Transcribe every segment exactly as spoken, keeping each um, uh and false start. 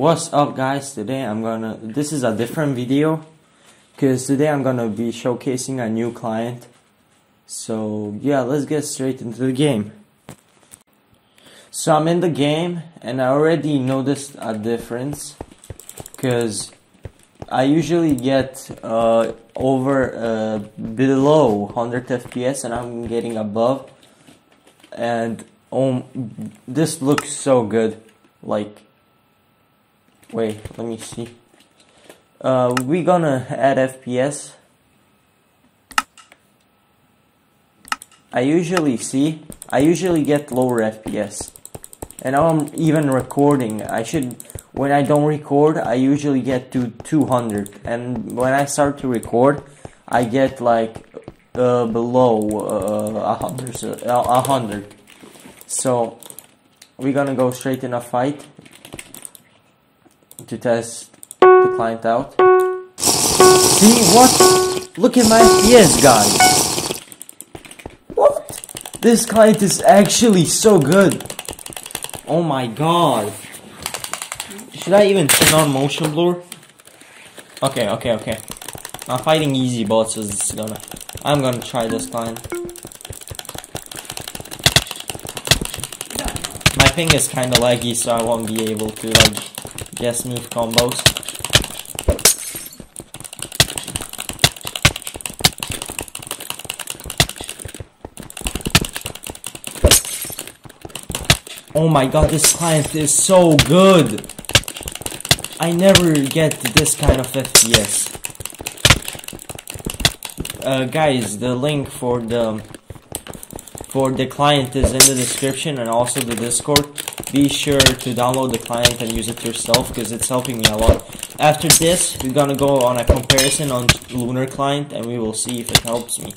What's up, guys? Today I'm gonna this is a different video because today I'm gonna be showcasing a new client. So yeah, let's get straight into the game. So I'm in the game and I already noticed a difference because I usually get uh, over uh, below one hundred F P S and I'm getting above, and um, this looks so good. Like, wait, let me see. Uh, we gonna add F P S. I usually see, I usually get lower F P S. And now I'm even recording. I should, when I don't record, I usually get to two hundred. And when I start to record, I get like uh, below uh, one hundred. Uh, one hundred. So, we're gonna go straight in a fight to test the client out. See what? Look at my F P S, guys. What? This client is actually so good. Oh my god. Should I even turn on motion blur? Okay, okay, okay. I'm fighting easy bots, so it's gonna. I'm gonna try this client. My ping is kinda laggy, so I won't be able to like get smooth combos. Oh my god, this client is so good! I never get this kind of F P S. Uh, guys, the link for the for the client is in the description and also the Discord. Be sure to download the client and use it yourself because it's helping me a lot. After this, we're gonna go on a comparison on Lunar client and we will see if it helps me.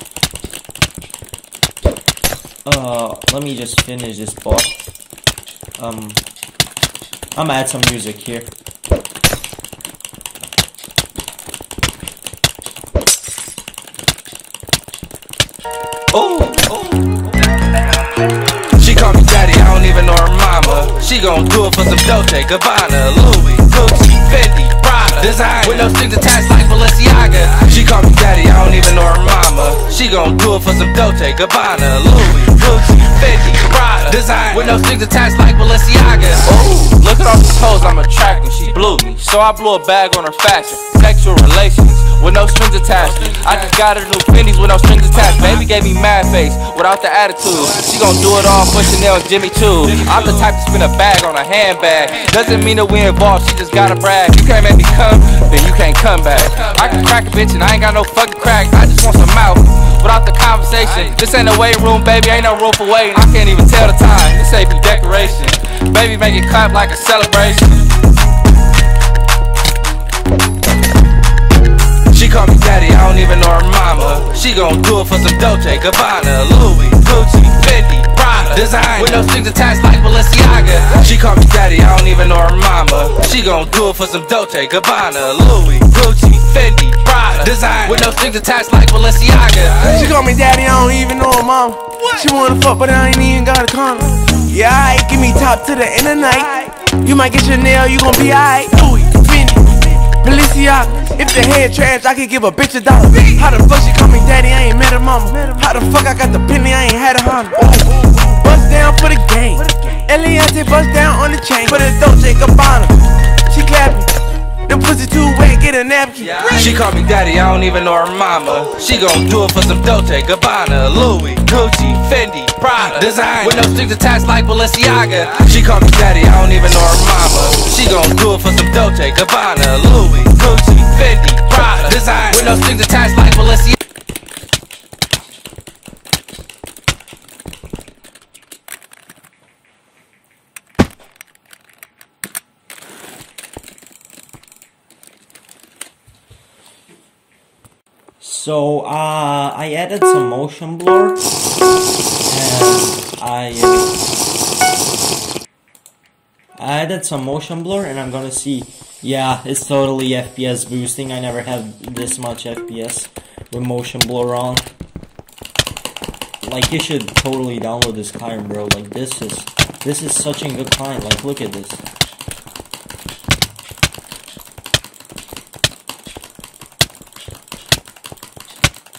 Uh, let me just finish this bot. Um, I'm gonna add some music here. Oh, oh. She call me daddy, I don't even know her mama. She gon' do it for some Dolce, Gabbana, Louis, Gucci, Fendi, Prada, design with no strings attached like Balenciaga. She call me daddy, I don't even know her mama. She gon' do it for some Dolce, Gabbana, Louis, Gucci, Fendi, Prada, design with no strings attached like Balenciaga. Oh, look at all the hoes I'm attracting, she blew me, so I blew a bag on her fashion. Sexual relations with no strings attached. I just got her new Fendi's with no strings attached. Baby gave me mad face without the attitude. She gon' do it all for Chanel and Jimmy too. I'm the type to spin a bag on a handbag. Doesn't mean that we involved, she just gotta brag. You can't make me come, then you can't come back. I can crack a bitch and I ain't got no fucking crack. I just want some mouth without the conversation. This ain't a waiting room, baby, ain't no room for waiting. I can't even tell the time, this ain't for decoration. Baby, make it clap like a celebration. She call me daddy, I don't even know her mama. She gon' do it for some Dolce, Gabbana, Louis, Gucci, Fendi, Prada, design with no strings attached like Balenciaga. She call me daddy, I don't even know her mama. She gon' do it for some Dolce, Gabbana, Louis, Gucci, Fendi, Prada, design with no strings attached like Balenciaga. She call me daddy, I don't even know her mama. She wanna fuck, but I ain't even got a condom. Yeah, alright, give me top to the end of the night. You might get Chanel, you gon' be alright. Louis, Fendi, Balenciaga. If the head trash, I could give a bitch a dollar. How the fuck she call me daddy, I ain't met her mama. How the fuck I got the penny, I ain't had a Honda. Bust down for the game. Eliante bust down on the chain. For the Dolce Gabbana, she clapping. The pussy too wet, get a napkin. She call me daddy, I don't even know her mama. She gon' do it for some Dolce, Gabbana, Louis, Gucci, Fendi, Prada, design with no strings attached like Balenciaga. She call me daddy, I don't even know her mama. She gon' do it for some Dolce, Gabbana, Louis, Gucci, Fendi, Prada, design with no strings attached like Balenciaga. So uh, I added some motion blur, and I, uh, I added some motion blur, and I'm gonna see. Yeah, it's totally F P S boosting. I never had this much F P S with motion blur on. Like, you should totally download this client, bro. Like, this is this is such a good client. Like, look at this.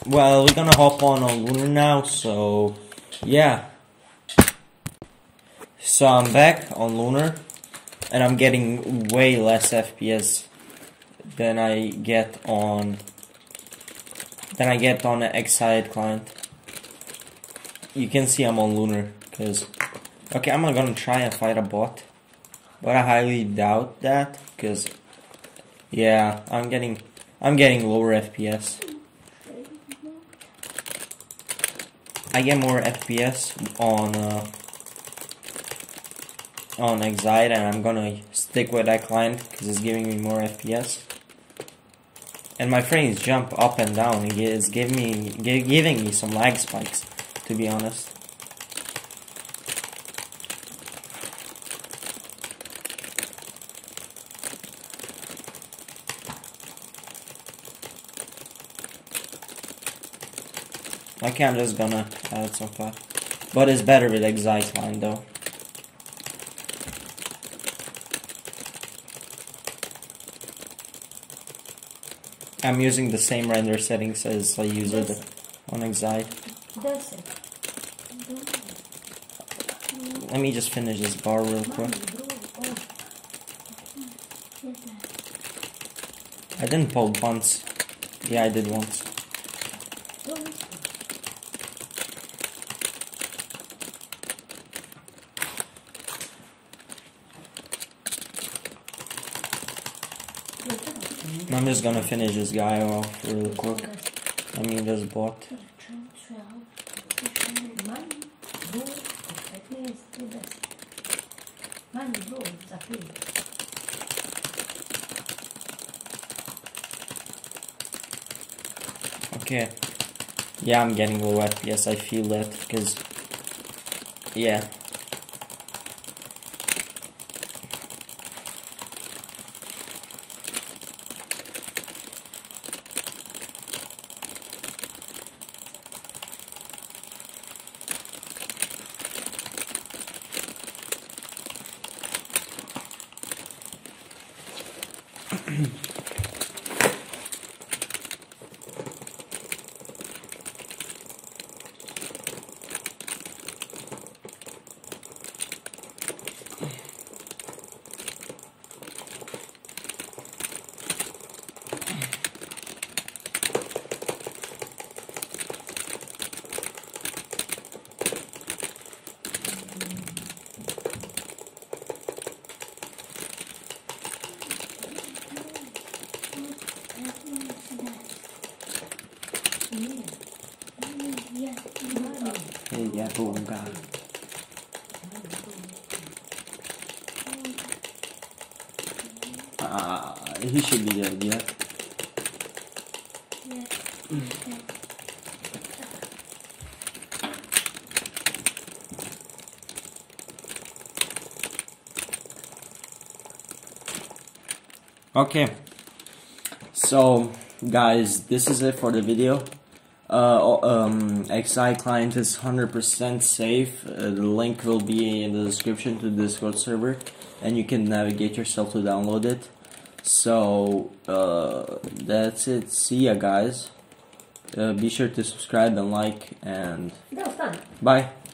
well, we're gonna hop on on Lunar now, so yeah. So I'm back on Lunar, and I'm getting way less F P S than I get on than I get on an Excited client. You can see I'm on Lunar, cause okay, I'm gonna try and fight a bot, but I highly doubt that, cause yeah, I'm getting I'm getting lower F P S. I get more F P S on uh, on Excited, and I'm gonna stick with that client because it's giving me more F P S. And my frames jump up and down. It's giving me giving me some lag spikes, to be honest. Okay, I'm just gonna add some fat. But it's better with Excited line though. I'm using the same render settings as I use it on Excited. Let me just finish this bar real quick. I didn't pull once. Yeah, I did once. I'm just gonna finish this guy off real quick. I mean this bot. Okay. Yeah, I'm getting low F P S, I feel that, because yeah. Hey, yeah, boom, God. Ah, uh, he should be dead, yeah. Okay, so guys, this is it for the video. Uh, um, Excited client is one hundred percent safe. Uh, the link will be in the description to the Discord server, and you can navigate yourself to download it. So uh, that's it. See ya, guys. Uh, be sure to subscribe and like, and bye.